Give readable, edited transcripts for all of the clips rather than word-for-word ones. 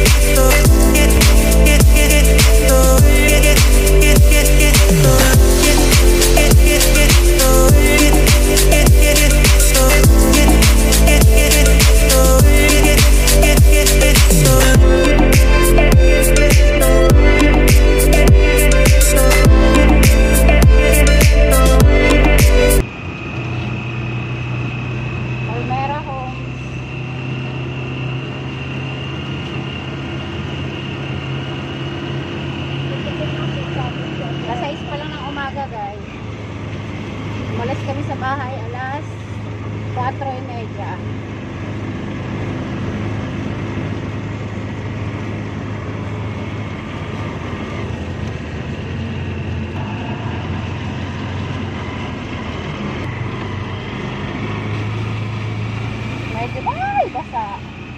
Umalis kami sa bahay alas 4:30. Medyo basa.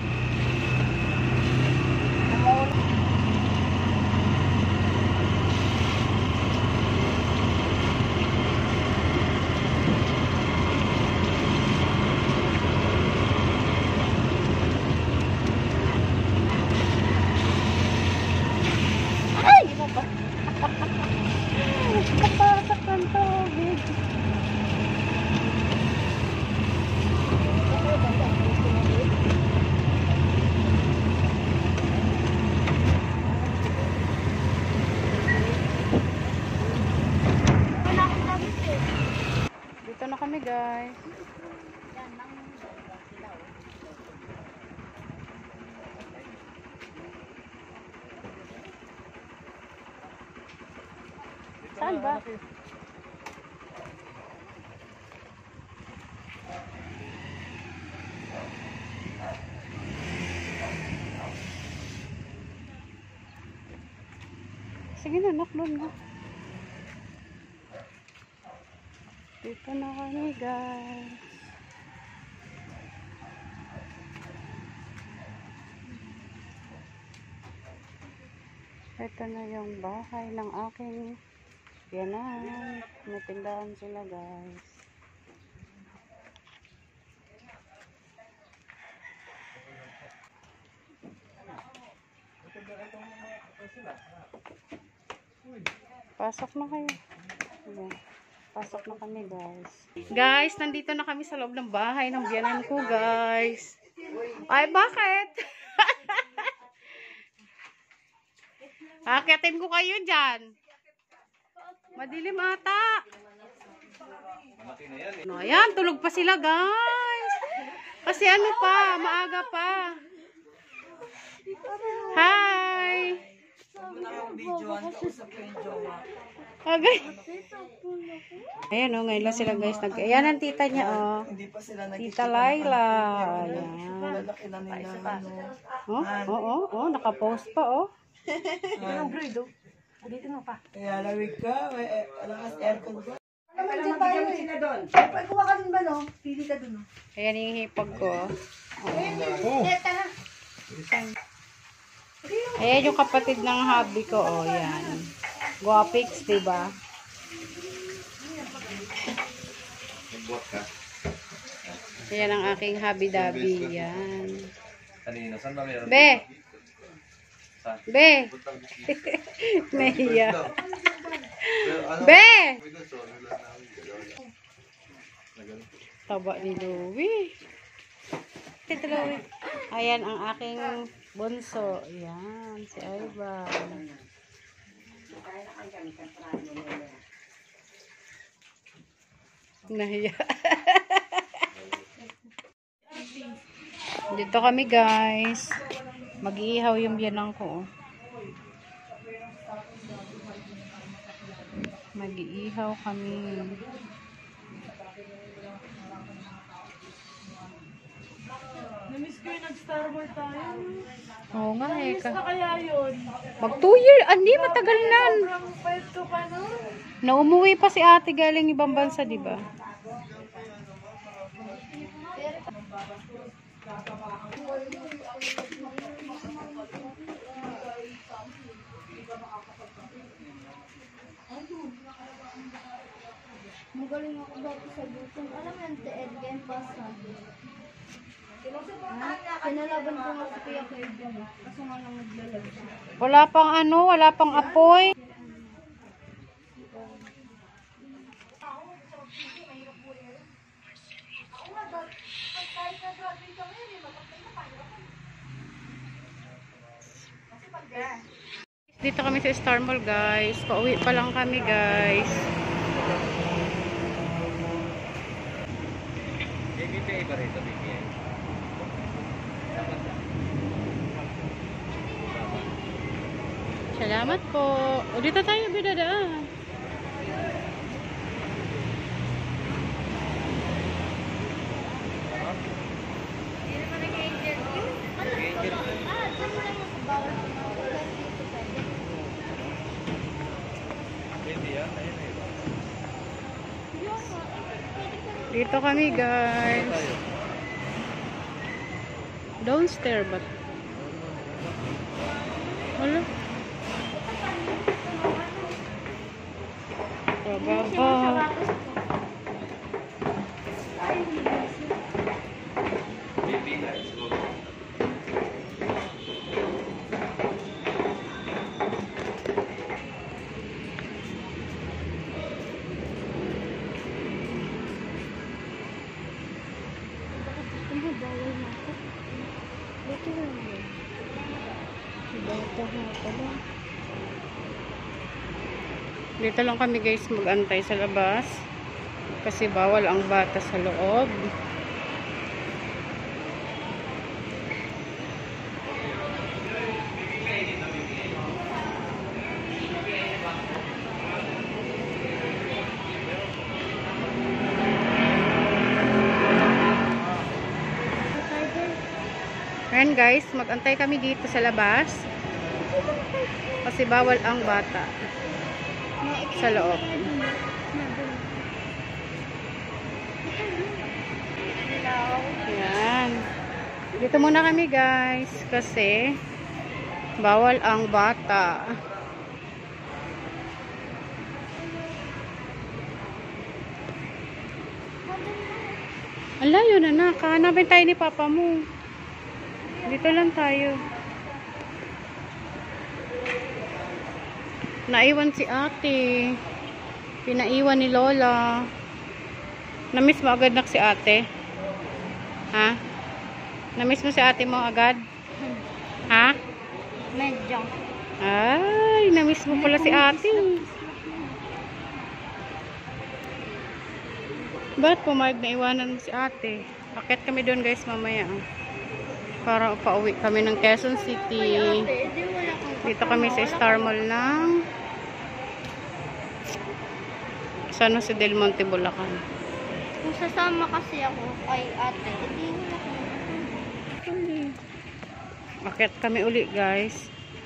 Dito na kami, guys. Saan ba? Sige na, naklon na. Dito na kami, guys. Ito na yung bahay ng aking biyanan. May tindahan sila, guys. Pasok na kayo. Ayan. Pasok na kami, guys. Guys, nandito na kami sa loob ng bahay ng biyanan ko, guys. Ay, bakit? Akitin ko kayo dyan. Madilim ata. No, ayan, tulog pa sila, guys. Kasi ano pa, maaga pa. Hi! Okay. Ayan o, ngayon lang sila, guys. Ayan ang tita niya, o. Tita Laila. Ayan. Oh, nakapost pa, o. Dito na pa. Kaya lawig ka, lakas aircon ko. Pagkuha ka din ba, no? Pili ka dun, no? Ayan yung hipag ko. Ayan yung kapatid ng hubby ko, oh, yan. Guapix, diba? Ayan ang aking hubby-dubby, yan. Be! Be! Nahiya. Be! Taba ni Louie. Ito, Louie. Ayan ang aking bunso. Ayan, si Ivan. Nahiya. Dito kami, guys. Mag-iihaw yung biyanang ko. Mag-iihaw kami. Namiss ko yung nag-Star Wars tayo. Oo nga eh. Namiss na kaya yun? Mag 2 years. Hindi, matagal na. Sobrang payat ko pa nun. Naumuwi pa si ate galing ibang bansa, diba? Magaling ako dati sa gutom. Alam mo yung Edgen Pasan. Pinalaban ko nga si Kuya Kevin. Kaso nga lang naglalag siya. Wala pang ano, wala pang apoy. Dito kami sa Star Mall, guys. Pauwi pa lang kami, guys. Salamat po. O, dito tayo bidadaan. Dito kami, guys. Downstairs ba? Wala. Baba. Dito lang kami, guys, mag-antay sa labas kasi bawal ang bata sa loob. Ayan, guys, mag-antay kami dito sa labas kasi bawal ang bata sa loob. Ayan. Dito muna kami, guys, kasi bawal ang bata. Ang layo na, nak. Hanapin tayo ni papa mo. Dito lang tayo. Naiwan si ate. Pinaiwan ni lola. Namiss mo agad nak si ate? Ha? Namiss mo si ate mo agad? Ha? Medyo. Ay, namiss mo pala si ate. Ba't pumayag na iwanan mo si ate? Akit kami doon, guys, mamaya. Para pauwi kami ng Quezon City. Dito kami sa Star Mall ng San Jose del Monte, Bulacan. Kung sasama kasi ako kay ate, hindi wala ko. Akit kami uli, guys.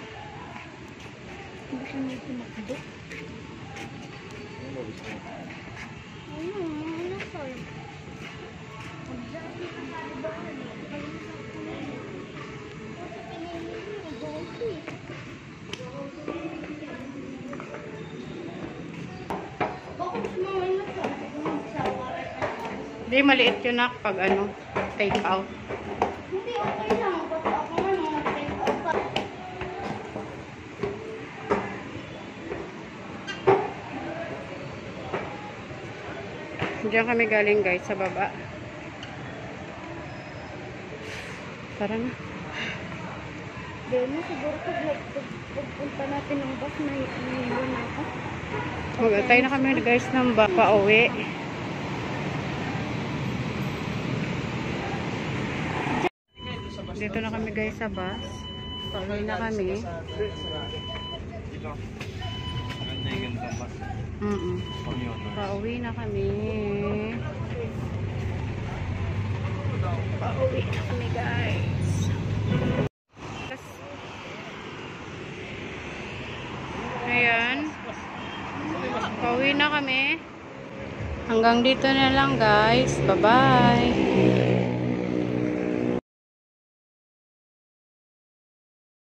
Hindi siya may tumakbo. Ano sa'yo? Hindi, maliit yun na pag ano, take out. Hindi, okay lang. Basta ako take out pa. Diyan kami galing, guys, sa baba. Tara na. Demo, siguro pagpunta natin ng bus na iiwan ako. Mag-atay na kami, guys, ng pauwi. Dito na kami, guys, sa bus. Pauwi na kami. Pauwi na kami. Pauwi na kami, guys. Ayan. Pauwi na kami. Hanggang dito na lang, guys. Bye-bye.